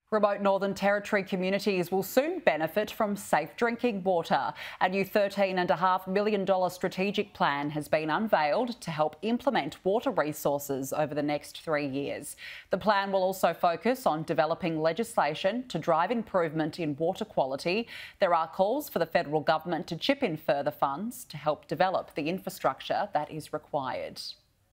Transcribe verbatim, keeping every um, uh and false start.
Remote Northern Territory communities will soon benefit from safe drinking water. A new thirteen point five million dollars strategic plan has been unveiled to help implement water resources over the next three years. The plan will also focus on developing legislation to drive improvement in water quality. There are calls for the federal government to chip in further funds to help develop the infrastructure that is required.